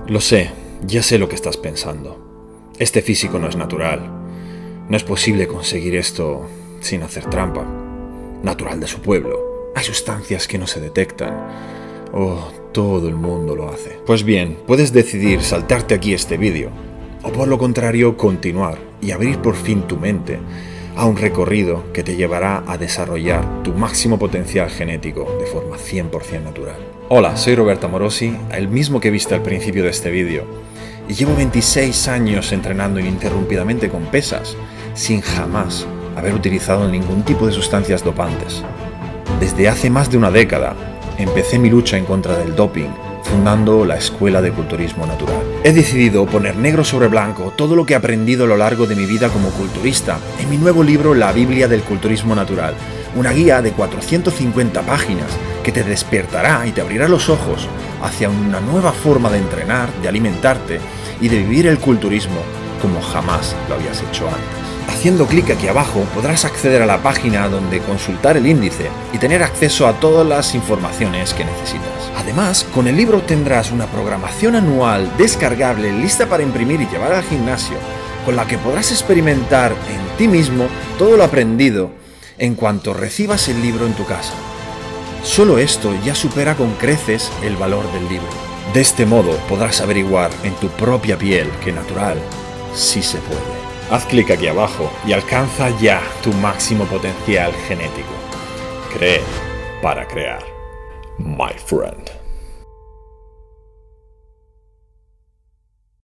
Lo sé, ya sé lo que estás pensando. Este físico no es natural. No es posible conseguir esto sin hacer trampa. Natural de su pueblo. Hay sustancias que no se detectan. Oh, todo el mundo lo hace. Pues bien, puedes decidir saltarte aquí este vídeo, o por lo contrario continuar y abrir por fin tu mente a un recorrido que te llevará a desarrollar tu máximo potencial genético de forma 100% natural. Hola, soy Roberto Amorosi, el mismo que viste al principio de este vídeo, y llevo 26 años entrenando ininterrumpidamente con pesas, sin jamás haber utilizado ningún tipo de sustancias dopantes. Desde hace más de una década, empecé mi lucha en contra del doping, fundando la Escuela de Culturismo Natural. He decidido poner negro sobre blanco todo lo que he aprendido a lo largo de mi vida como culturista en mi nuevo libro La Biblia del Culturismo Natural, una guía de 450 páginas que te despertará y te abrirá los ojos hacia una nueva forma de entrenar, de alimentarte y de vivir el culturismo como jamás lo habías hecho antes. Haciendo clic aquí abajo podrás acceder a la página donde consultar el índice y tener acceso a todas las informaciones que necesitas. Además, con el libro tendrás una programación anual descargable lista para imprimir y llevar al gimnasio, con la que podrás experimentar en ti mismo todo lo aprendido en cuanto recibas el libro en tu casa. Solo esto ya supera con creces el valor del libro. De este modo podrás averiguar en tu propia piel que natural sí se puede. Haz clic aquí abajo y alcanza ya tu máximo potencial genético. Cree para crear, my friend.